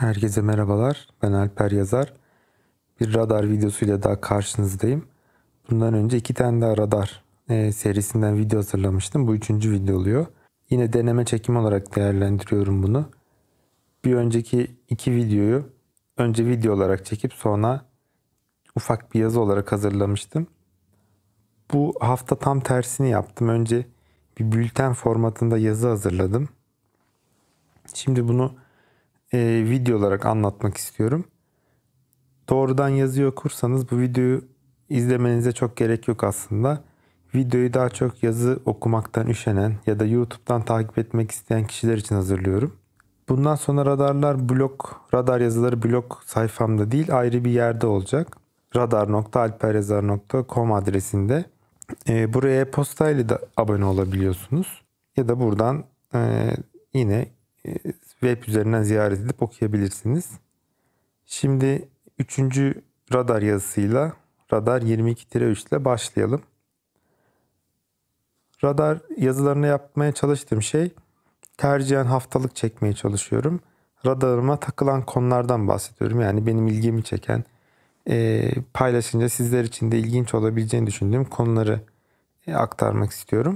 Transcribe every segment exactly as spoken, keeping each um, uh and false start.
Herkese merhabalar. Ben Alper Yazar. Bir radar videosuyla daha karşınızdayım. Bundan önce iki tane daha radar e, serisinden video hazırlamıştım. Bu üçüncü video oluyor. Yine deneme çekim olarak değerlendiriyorum bunu. Bir önceki iki videoyu önce video olarak çekip sonra ufak bir yazı olarak hazırlamıştım. Bu hafta tam tersini yaptım. Önce bir bülten formatında yazı hazırladım. Şimdi bunu e, video olarak anlatmak istiyorum. Doğrudan yazıyı okursanız bu videoyu izlemenize çok gerek yok aslında. Videoyu daha çok yazı okumaktan üşenen ya da YouTube'dan takip etmek isteyen kişiler için hazırlıyorum. Bundan sonra radarlar blog, radar yazıları blog sayfamda değil ayrı bir yerde olacak. radar nokta alperyazar nokta com adresinde. E, buraya e-postayla da abone olabiliyorsunuz. Ya da buradan e, yine e, web üzerinden ziyaret edip okuyabilirsiniz. Şimdi üçüncü radar yazısıyla radar yirmi iki üç ile başlayalım. Radar yazılarını yapmaya çalıştığım şey tercihen haftalık çekmeye çalışıyorum. Radarıma takılan konulardan bahsediyorum. Yani benim ilgimi çeken, e, paylaşınca sizler için de ilginç olabileceğini düşündüğüm konuları e, aktarmak istiyorum.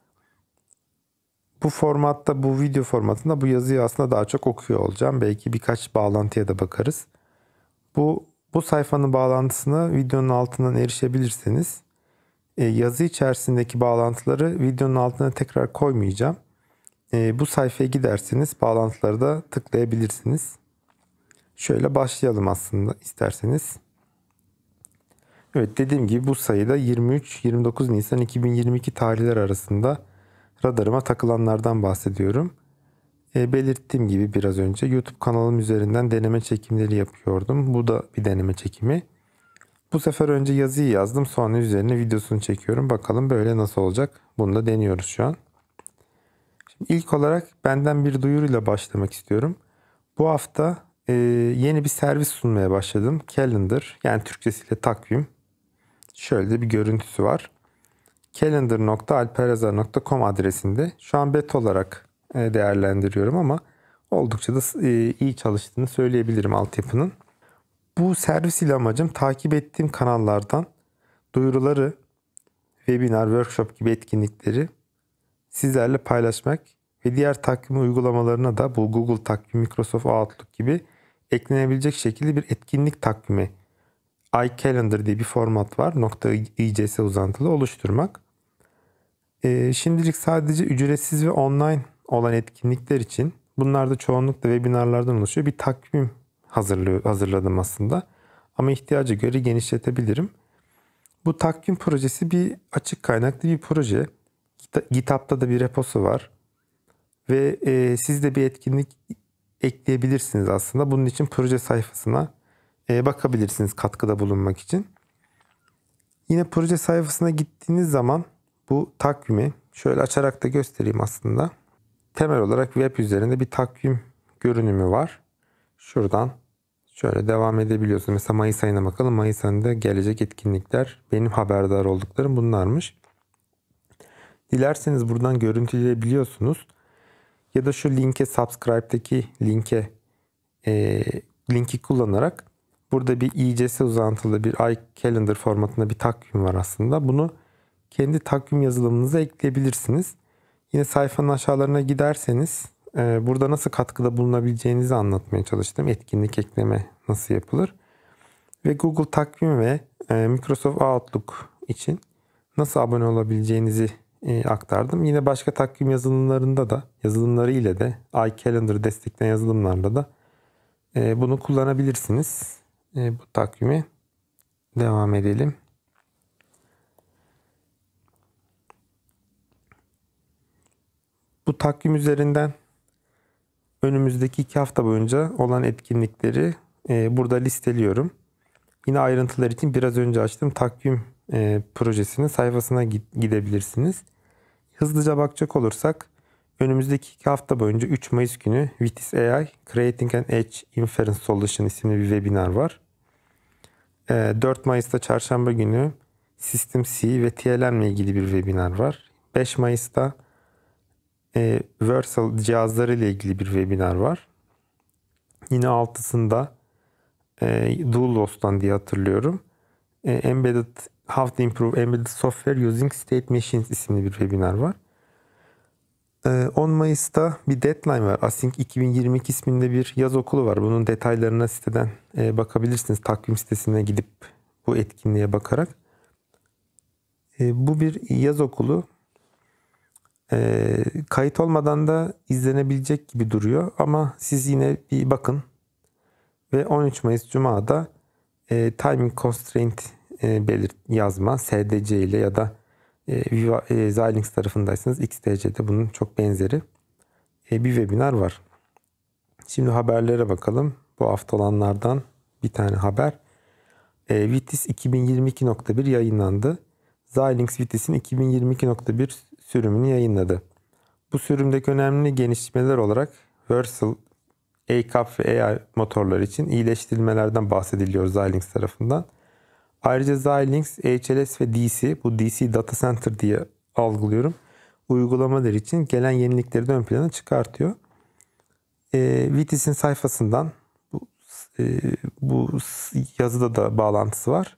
Bu formatta, bu video formatında bu yazıyı aslında daha çok okuyor olacağım. Belki birkaç bağlantıya da bakarız. Bu bu sayfanın bağlantısına videonun altından erişebilirseniz e, yazı içerisindeki bağlantıları videonun altına tekrar koymayacağım. E, bu sayfaya giderseniz bağlantıları da tıklayabilirsiniz. Şöyle başlayalım aslında isterseniz. Evet, dediğim gibi bu sayıda yirmi üç yirmi dokuz Nisan iki bin yirmi iki tarihler arasında radarıma takılanlardan bahsediyorum. E, belirttiğim gibi biraz önce YouTube kanalım üzerinden deneme çekimleri yapıyordum. Bu da bir deneme çekimi. Bu sefer önce yazıyı yazdım, sonra üzerine videosunu çekiyorum. Bakalım böyle nasıl olacak? Bunu da deniyoruz şu an. Şimdi ilk olarak benden bir duyuruyla başlamak istiyorum. Bu hafta e, yeni bir servis sunmaya başladım. Calendar, yani Türkçesiyle takvim. Şöyle de bir görüntüsü var. calendar nokta alperyazar nokta com adresinde. Şu an beta olarak e, değerlendiriyorum ama oldukça da e, iyi çalıştığını söyleyebilirim altyapının. Bu servis ile amacım takip ettiğim kanallardan duyuruları, webinar, workshop gibi etkinlikleri sizlerle paylaşmak ve diğer takvim uygulamalarına da bu Google Takvim, Microsoft Outlook gibi eklenebilecek şekilde bir etkinlik takvimi iCalendar diye bir format var. .ics uzantılı oluşturmak. Ee, şimdilik sadece ücretsiz ve online olan etkinlikler için, bunlar da çoğunlukla webinarlardan oluşuyor, bir takvim hazırlıyor, hazırladım aslında. Ama ihtiyaca göre genişletebilirim. Bu takvim projesi bir açık kaynaklı bir proje. GitHub'da da bir reposu var. Ve e, siz de bir etkinlik ekleyebilirsiniz aslında. Bunun için proje sayfasına e, bakabilirsiniz katkıda bulunmak için. Yine proje sayfasına gittiğiniz zaman bu takvimi şöyle açarak da göstereyim aslında. Temel olarak web üzerinde bir takvim görünümü var. Şuradan şöyle devam edebiliyorsunuz. Mesela Mayıs ayına bakalım. Mayıs ayında gelecek etkinlikler, benim haberdar olduklarım bunlarmış. Dilerseniz buradan görüntüleyebiliyorsunuz. Ya da şu linke, subscribe'daki linke e, linki kullanarak burada bir ics uzantılı bir iCalendar formatında bir takvim var aslında. Bunu kendi takvim yazılımınıza ekleyebilirsiniz. Yine sayfanın aşağılarına giderseniz e, burada nasıl katkıda bulunabileceğinizi anlatmaya çalıştım. Etkinlik ekleme nasıl yapılır? Ve Google Takvim ve e, Microsoft Outlook için nasıl abone olabileceğinizi e, aktardım. Yine başka takvim yazılımlarında da, yazılımları ile de iCalendar destekleyen yazılımlarda da e, bunu kullanabilirsiniz. E, bu takvimi devam edelim. Bu takvim üzerinden önümüzdeki iki hafta boyunca olan etkinlikleri e, burada listeliyorum. Yine ayrıntılar için biraz önce açtığım takvim e, projesinin sayfasına gidebilirsiniz. Hızlıca bakacak olursak önümüzdeki iki hafta boyunca üç Mayıs günü Vitis A I Creating an Edge Inference Solution isimli bir webinar var. E, dört Mayıs'ta çarşamba günü System C ve T L M ile ilgili bir webinar var. beş Mayıs'ta e, Versal cihazları ile ilgili bir webinar var. Yine altısında e, Dual-Los'tan diye hatırlıyorum. E, Embedded How to Improve Embedded Software Using State Machines isimli bir webinar var. E, on Mayıs'ta bir deadline var. Async iki bin yirmi iki isminde bir yaz okulu var. Bunun detaylarına siteden e, bakabilirsiniz. Takvim sitesine gidip bu etkinliğe bakarak. E, bu bir yaz okulu. E, kayıt olmadan da izlenebilecek gibi duruyor. Ama siz yine bir bakın. Ve on üç Mayıs Cuma'da e, timing constraint e, belirt yazma S D C ile ya da e, Viva, e, Xilinx tarafındaysanız X D C'de bunun çok benzeri e, bir webinar var. Şimdi haberlere bakalım. Bu hafta olanlardan bir tane haber. E, Vitis iki bin yirmi iki nokta bir yayınlandı. Xilinx Vitis'in iki bin yirmi iki nokta bir sürümünü yayınladı. Bu sürümdeki önemli gelişmeler olarak Versal, A C A P ve A I motorları için iyileştirilmelerden bahsediliyor Xilinx tarafından. Ayrıca Xilinx, H L S ve D C, bu D C Data Center diye algılıyorum, uygulamalar için gelen yenilikleri de ön plana çıkartıyor. E, Vitis'in sayfasından bu, e, bu yazıda da bağlantısı var.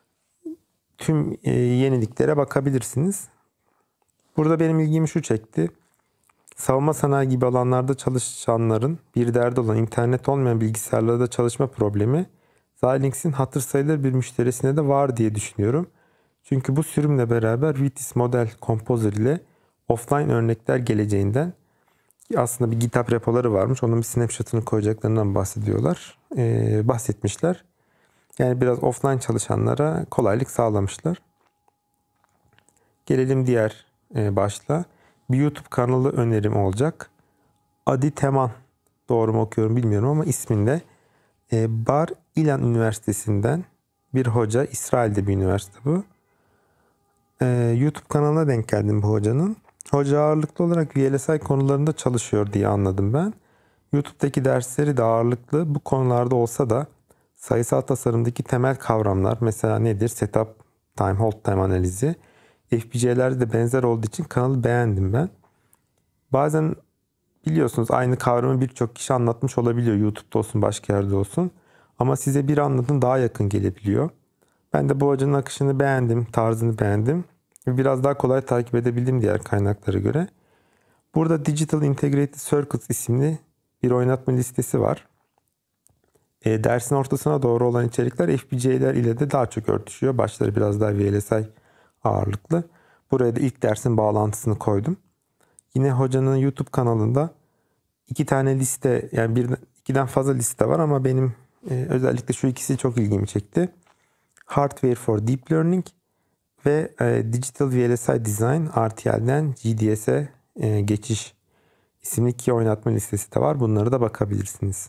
Tüm e, yeniliklere bakabilirsiniz. Burada benim ilgimi şu çekti. Savunma sanayi gibi alanlarda çalışanların bir derdi olan internet olmayan bilgisayarlarda çalışma problemi Xilinx'in hatır sayılır bir müşterisine de var diye düşünüyorum. Çünkü bu sürümle beraber Vitis Model Composer ile offline örnekler geleceğinden, aslında bir GitHub repoları varmış. Onun bir snapshot'ını koyacaklarından bahsediyorlar. Ee, bahsetmişler. Yani biraz offline çalışanlara kolaylık sağlamışlar. Gelelim diğer e, başlığa. Bir YouTube kanalı önerim olacak. Adi Teman, doğru mu okuyorum bilmiyorum ama isminde. E, Bar İlan Üniversitesi'nden bir hoca. İsrail'de bir üniversite bu. E, YouTube kanalına denk geldim bu hocanın. Hoca ağırlıklı olarak V L S I konularında çalışıyor diye anladım ben. YouTube'daki dersleri de ağırlıklı bu konularda olsa da sayısal tasarımdaki temel kavramlar, mesela nedir? Setup time, hold time analizi, F P G'lerde de benzer olduğu için kanalı beğendim ben. Bazen biliyorsunuz aynı kavramı birçok kişi anlatmış olabiliyor. YouTube'da olsun, başka yerde olsun. Ama size bir anlatın daha yakın gelebiliyor. Ben de bu hocanın akışını beğendim, tarzını beğendim. Biraz daha kolay takip edebildim diğer kaynaklara göre. Burada Digital Integrated Circuits isimli bir oynatma listesi var. E, dersin ortasına doğru olan içerikler F P G'ler ile de daha çok örtüşüyor. Başları biraz daha V L S I ağırlıklı. Buraya da ilk dersin bağlantısını koydum. Yine hocanın YouTube kanalında iki tane liste, yani bir, ikiden fazla liste var ama benim e, özellikle şu ikisi çok ilgimi çekti. Hardware for Deep Learning ve e, Digital V L S I Design, R T L'den G D S'e e, geçiş isimli iki oynatma listesi de var. Bunlara da bakabilirsiniz.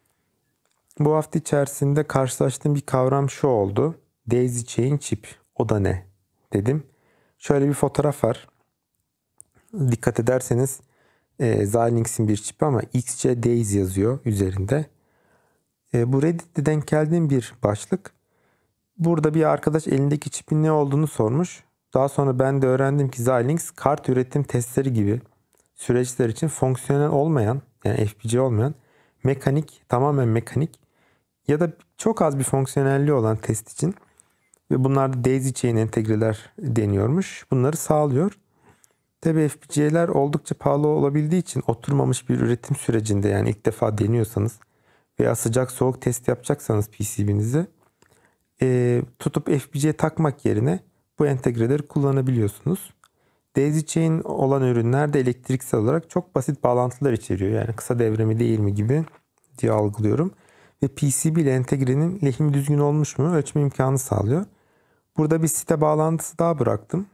Bu hafta içerisinde karşılaştığım bir kavram şu oldu. Daisy Chain Chip. O da ne dedim. Şöyle bir fotoğraf var. Dikkat ederseniz e, Xilinx'in bir çipi ama X C Daisy yazıyor üzerinde. E, bu Reddit'te denk geldiğim bir başlık. Burada bir arkadaş elindeki çipin ne olduğunu sormuş. Daha sonra ben de öğrendim ki Xilinx kart üretim testleri gibi süreçler için fonksiyonel olmayan, yani F P G olmayan, mekanik, tamamen mekanik ya da çok az bir fonksiyonelliği olan test için, ve bunlar da Daisy Chain entegreler deniyormuş, bunları sağlıyor. Tabii F P G'ler oldukça pahalı olabildiği için oturmamış bir üretim sürecinde, yani ilk defa deniyorsanız veya sıcak soğuk test yapacaksanız P C B'nize e, tutup F P G takmak yerine bu entegreleri kullanabiliyorsunuz. Daisy Chain olan ürünler de elektriksel olarak çok basit bağlantılar içeriyor. Yani kısa devre mi değil mi gibi diye algılıyorum. Ve P C B ile entegrenin lehimi düzgün olmuş mu ölçme imkanı sağlıyor. Burada bir site bağlantısı daha bıraktım.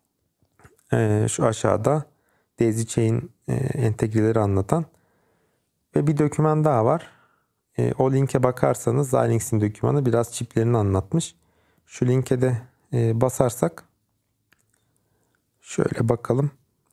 Ee, şu aşağıda Daisy Chain e, entegreleri anlatan. Ve bir doküman daha var. E, o linke bakarsanız Xilinx'in dokümanı biraz çiplerini anlatmış. Şu linke de e, basarsak şöyle bakalım.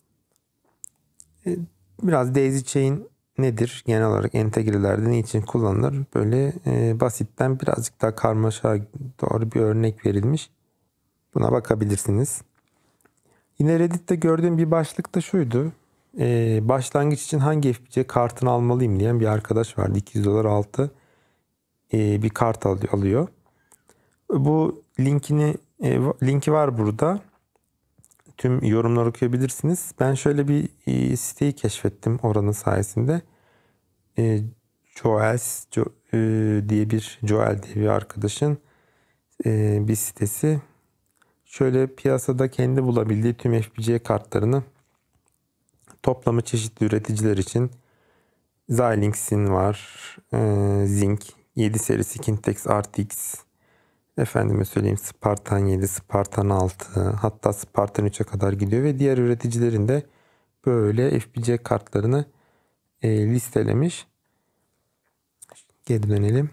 E, biraz Daisy Chain nedir? Genel olarak entegrelerde ne için kullanılır? Böyle e, basitten birazcık daha karmaşa doğru bir örnek verilmiş. Buna bakabilirsiniz. Yine Reddit'te gördüğüm bir başlık da şuydu. e, başlangıç için hangi F P G kartını almalıyım diyen bir arkadaş vardı. iki yüz dolar altı e, bir kart alıyor. Bu linkini e, linki var burada. Tüm yorumları okuyabilirsiniz. Ben şöyle bir e, siteyi keşfettim oranın sayesinde. E, Joels jo, e, diye bir Joel diye bir arkadaşın e, bir sitesi. Şöyle piyasada kendi bulabildiği tüm F P G kartlarını toplamı çeşitli üreticiler için Xilinx'in var, e, Zynq yedi serisi, Kintex R T X, efendime söyleyeyim Spartan yedi, Spartan altı, hatta Spartan üçe kadar gidiyor ve diğer üreticilerin de böyle F P G kartlarını e, listelemiş. Geri dönelim.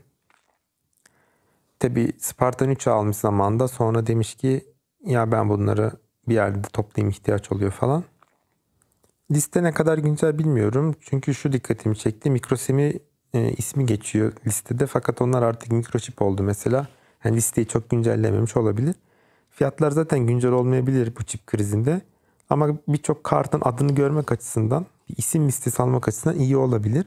Tabi Spartan üçü almış zamanda, sonra demiş ki ya ben bunları bir yerde toplayayım, ihtiyaç oluyor falan. Liste ne kadar güncel bilmiyorum. Çünkü şu dikkatimi çekti. Microsemi e, ismi geçiyor listede. Fakat onlar artık microchip oldu mesela. Yani listeyi çok güncellememiş olabilir. Fiyatlar zaten güncel olmayabilir bu çip krizinde. Ama birçok kartın adını görmek açısından, bir isim listesi almak açısından iyi olabilir.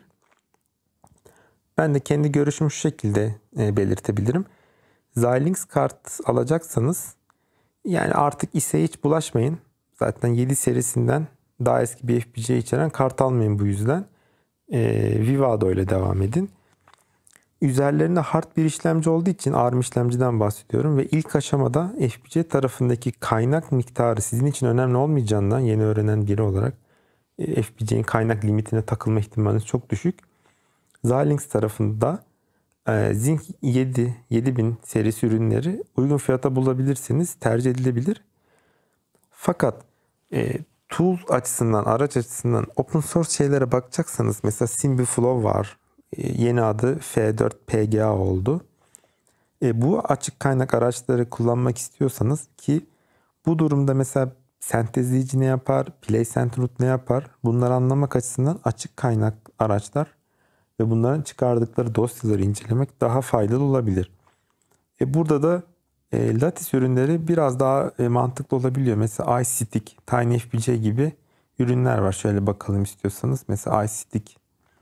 Ben de kendi görüşümü şu şekilde e, belirtebilirim. Xilinx kart alacaksanız yani artık İSE'ye hiç bulaşmayın. Zaten yedi serisinden daha eski bir F P G içeren kart almayın bu yüzden. Ee, Vivado ile devam edin. Üzerlerinde hard bir işlemci olduğu için A R M işlemciden bahsediyorum ve ilk aşamada F P G tarafındaki kaynak miktarı sizin için önemli olmayacağından, yeni öğrenen biri olarak e, F P G'nin kaynak limitine takılma ihtimaliniz çok düşük. Xilinx tarafında e, Zynq yedi, yedi bin serisi ürünleri uygun fiyata bulabilirsiniz. Tercih edilebilir. Fakat e, tool açısından, araç açısından open source şeylere bakacaksanız mesela SymbiFlow var. E, yeni adı F dört P G A oldu. E, bu açık kaynak araçları kullanmak istiyorsanız, ki bu durumda mesela sentezleyici ne yapar, PlayCenter ne yapar, bunları anlamak açısından açık kaynak araçlar ve bunların çıkardıkları dosyaları incelemek daha faydalı olabilir. E, burada da E, Lattice ürünleri biraz daha e, mantıklı olabiliyor. Mesela iStick, TinyFPG gibi ürünler var. Şöyle bakalım istiyorsanız. Mesela iStick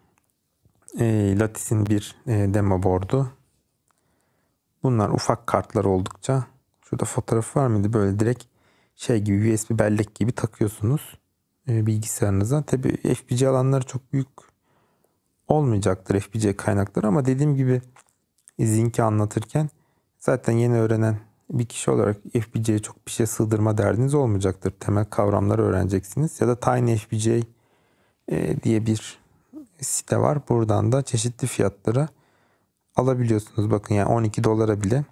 e, Lattice'in bir e, demo board'u. Bunlar ufak kartlar oldukça. Şurada fotoğrafı var mıydı? Böyle direkt şey gibi, U S B bellek gibi takıyorsunuz e, bilgisayarınıza. Tabii F P G alanları çok büyük olmayacaktır, F P G kaynakları, ama dediğim gibi Zynq'i anlatırken zaten yeni öğrenen bir kişi olarak F P G'ye çok bir şey sığdırma derdiniz olmayacaktır. Temel kavramları öğreneceksiniz. Ya da TinyFPG e, diye bir site var. Buradan da çeşitli fiyatlara alabiliyorsunuz. Bakın yani on iki dolara bile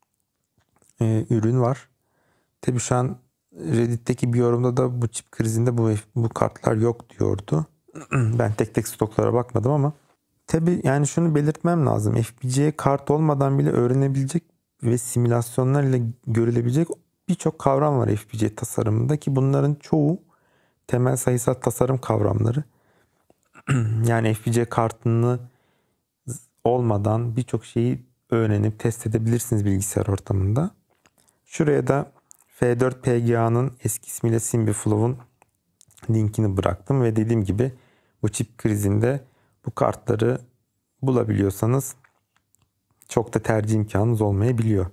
e, ürün var. Tabii şu an Reddit'teki bir yorumda da bu çip krizinde bu bu kartlar yok diyordu. Ben tek tek stoklara bakmadım ama tabii yani şunu belirtmem lazım. F P G kart olmadan bile öğrenebilecek ve simülasyonlar ile görülebilecek birçok kavram var F P G tasarımında, ki bunların çoğu temel sayısal tasarım kavramları. Yani F P G kartını olmadan birçok şeyi öğrenip test edebilirsiniz bilgisayar ortamında. Şuraya da F dört P G A'nın eski ismiyle SymbiFlow'un linkini bıraktım ve dediğim gibi bu çip krizinde bu kartları bulabiliyorsanız çok da tercih imkanınız olmayabiliyor.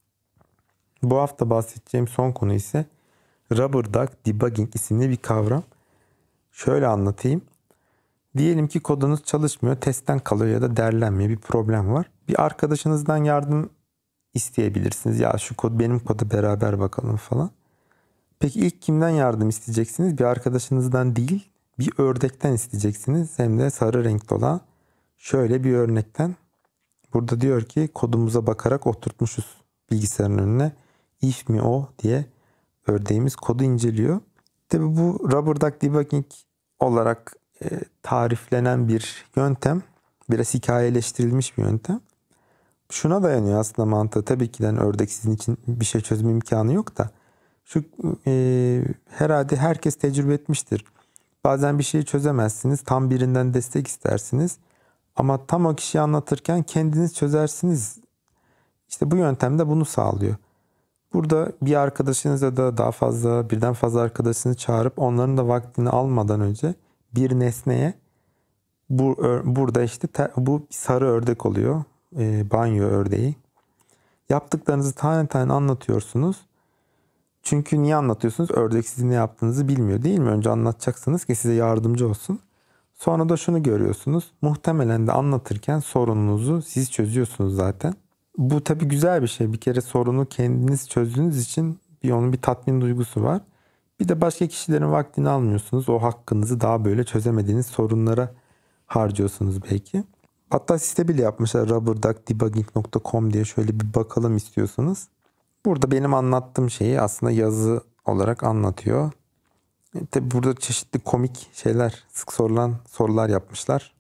Bu hafta bahsedeceğim son konu ise Rubber Duck Debugging isimli bir kavram. Şöyle anlatayım. Diyelim ki kodunuz çalışmıyor, testten kalıyor ya da derlenmiyor, bir problem var. Bir arkadaşınızdan yardım isteyebilirsiniz. Ya şu kod benim kodu, beraber bakalım falan. Peki ilk kimden yardım isteyeceksiniz? Bir arkadaşınızdan değil, bir ördekten isteyeceksiniz. Hem de sarı renkli olan şöyle bir örnekten. Burada diyor ki kodumuza bakarak oturtmuşuz bilgisayarın önüne. If mi o diye ördeğimiz kodu inceliyor. Tabi bu Rubber Duck Debugging olarak e, tariflenen bir yöntem. Biraz hikayeleştirilmiş bir yöntem. Şuna dayanıyor aslında mantığı. Tabii ki de ördek sizin için bir şey çözme imkanı yok da. Şu e, herhalde herkes tecrübe etmiştir. Bazen bir şeyi çözemezsiniz. Tam birinden destek istersiniz. Ama tam o kişiyi anlatırken kendiniz çözersiniz. İşte bu yöntem de bunu sağlıyor. Burada bir arkadaşınızla da daha fazla, birden fazla arkadaşını çağırıp onların da vaktini almadan önce bir nesneye bu burada işte te, bu sarı ördek oluyor. E, banyo ördeği. Yaptıklarınızı tane tane anlatıyorsunuz. Çünkü niye anlatıyorsunuz? Ördek sizin ne yaptığınızı bilmiyor değil mi? Önce anlatacaksınız ki size yardımcı olsun. Sonra da şunu görüyorsunuz. Muhtemelen de anlatırken sorununuzu siz çözüyorsunuz zaten. Bu tabii güzel bir şey. Bir kere sorunu kendiniz çözdüğünüz için bir onun bir tatmin duygusu var. Bir de başka kişilerin vaktini almıyorsunuz. O hakkınızı daha böyle çözemediğiniz sorunlara harcıyorsunuz belki. Hatta site bile yapmışlar, rubber duck debugging nokta com diye, şöyle bir bakalım istiyorsanız. Burada benim anlattığım şeyi aslında yazı olarak anlatıyor. E, tabi burada çeşitli komik şeyler, sık sorulan sorular yapmışlar.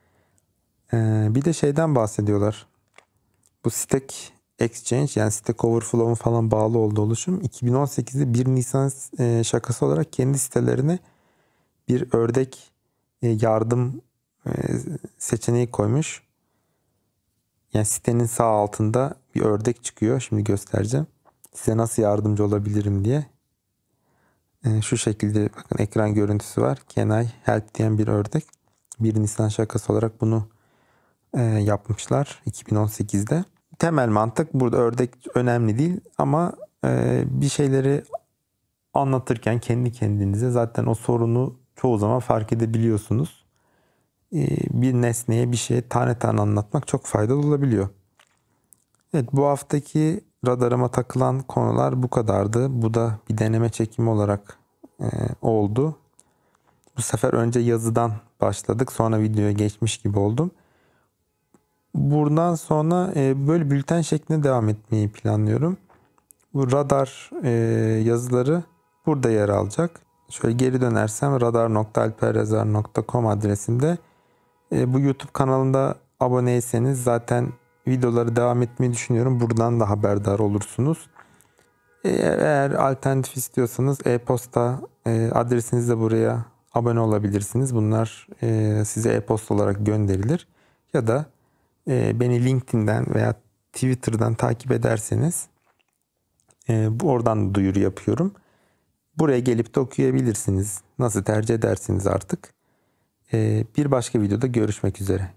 Ee, bir de şeyden bahsediyorlar. Bu Stack Exchange, yani Stack Overflow'un falan bağlı olduğu oluşum iki bin on sekizde bir Nisan e, şakası olarak kendi sitelerine bir ördek e, yardım e, seçeneği koymuş. Yani sitenin sağ altında bir ördek çıkıyor. Şimdi göstereceğim. Size nasıl yardımcı olabilirim diye. E, şu şekilde bakın, ekran görüntüsü var. Can I help diyen bir ördek. bir Nisan şakası olarak bunu e, yapmışlar iki bin on sekizde. Temel mantık burada, ördek önemli değil ama e, bir şeyleri anlatırken kendi kendinize zaten o sorunu çoğu zaman fark edebiliyorsunuz. E, bir nesneye, bir şeye tane tane anlatmak çok faydalı olabiliyor. Evet, bu haftaki radarıma takılan konular bu kadardı. Bu da bir deneme çekimi olarak e, oldu. Bu sefer önce yazıdan başladık, sonra videoya geçmiş gibi oldum. Buradan sonra e, böyle bülten şeklinde devam etmeyi planlıyorum. Bu radar e, yazıları burada yer alacak. Şöyle geri dönersem radar nokta alperrezar nokta com adresinde. E, bu YouTube kanalında aboneyseniz zaten videoları devam etmeyi düşünüyorum. Buradan da haberdar olursunuz. E, eğer alternatif istiyorsanız e-posta e, adresinizle buraya abone olabilirsiniz. Bunlar e, size e-posta olarak gönderilir. Ya da e, beni LinkedIn'den veya Twitter'dan takip ederseniz e, bu oradan duyuru yapıyorum. Buraya gelip de okuyabilirsiniz. Nasıl tercih edersiniz artık. E, bir başka videoda görüşmek üzere.